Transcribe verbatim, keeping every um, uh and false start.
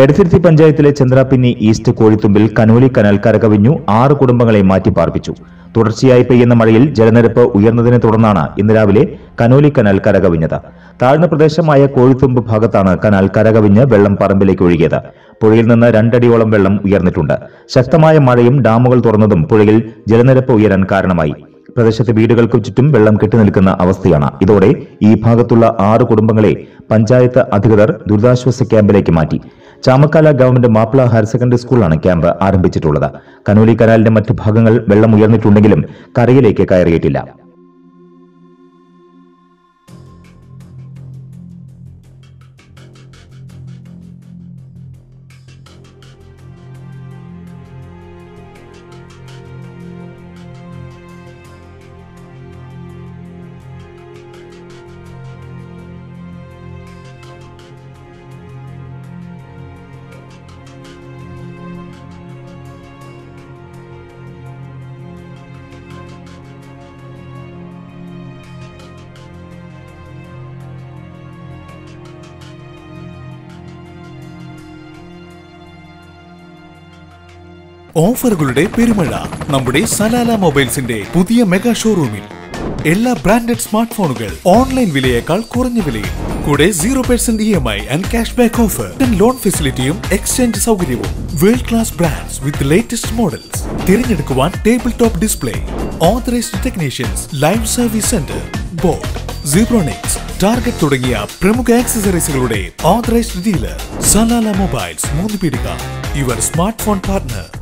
എടത്തിരുത്തി പഞ്ചായത്തിലെ ചന്ദ്രാപിന്നി ഈസ്റ്റ് കോഴിത്തുമ്പിൽ Conolly canal കരകവിഞ്ഞു ആറ് കുടുംബങ്ങളെ മാറ്റിപ്പാർപ്പിച്ചു. തുടർച്ചയായി പെയ്യുന്ന മഴയിൽ ജലനിരപ്പ് ഉയർന്നതിനെ തുടർന്നാണ് ഇന്ന് രാവിലെ കനോലി കനാൽ കരകവിഞ്ഞത്. താഴ്ന്ന പ്രദേശമായ കോഴിത്തുമ്പ് ഭാഗത്താണ് കനാൽ കരകവിഞ്ഞ് വെള്ളം പറമ്പിലേക്ക് ഒഴുകിയത്. പുഴയിൽ നിന്ന് രണ്ടടിയോളം വെള്ളം ഉയർന്നിട്ടുണ്ട്. ശക്തമായ മഴയും ഡാമുകൾ തുറന്നതും പുഴയിൽ ജലനിരപ്പ് ഉയരാൻ കാരണമായി. പ്രദേശത്തെ വീടുകൾക്ക് ചുറ്റും വെള്ളം കെട്ടിനിൽക്കുന്ന അവസ്ഥയാണ്. ഇതോടെ ഈ ഭാഗത്തുള്ള ആറ് കുടുംബങ്ങളെ പഞ്ചായത്ത് അധികൃതർ ദുരിതാശ്വാസ ക്യാമ്പിലേക്ക് മാറ്റി. Chamakkala government Mappila higher secondary സ്കൂളാണ് ക്യാമ്പ് ആരംഭിച്ചിട്ടുള്ളത്. കനോലി കനാലിന്റെ മറ്റു ഭാഗങ്ങൾ വെള്ളം ഉയർന്നിട്ടുണ്ടെങ്കിലും കരയിലേക്ക് കയറിയിട്ടില്ല. ഓഫറുകളുടെ പെരുമഴ നമ്മുടെ സലാല മൊബൈൽസിന്റെ പുതിയ മെഗാ ഷോറൂമിൽ. എല്ലാ ബ്രാൻഡഡ് സ്മാർട്ട് ഫോണുകൾ ഓൺലൈൻ വിലയേക്കാൾ കുറഞ്ഞ വിലയിൽ. കൂടെ zero percent E M I and cash back offer, loan ഫെസിലിറ്റിയും എക്സ്ചേഞ്ച് സൗകര്യവും. World class brands with latest models. തിരഞ്ഞെടുക്കുവാൻ table top display, authorised technicians, live service centre, boat, Zebronics, Target തുടങ്ങിയ പ്രമുഖ ആക്സസറീസുകളുടെ ഓതറൈസ്ഡ് ഡീലർ. സലാല മൊബൈൽസ്, മൂന്ന് പീടിക, your smart phone partner.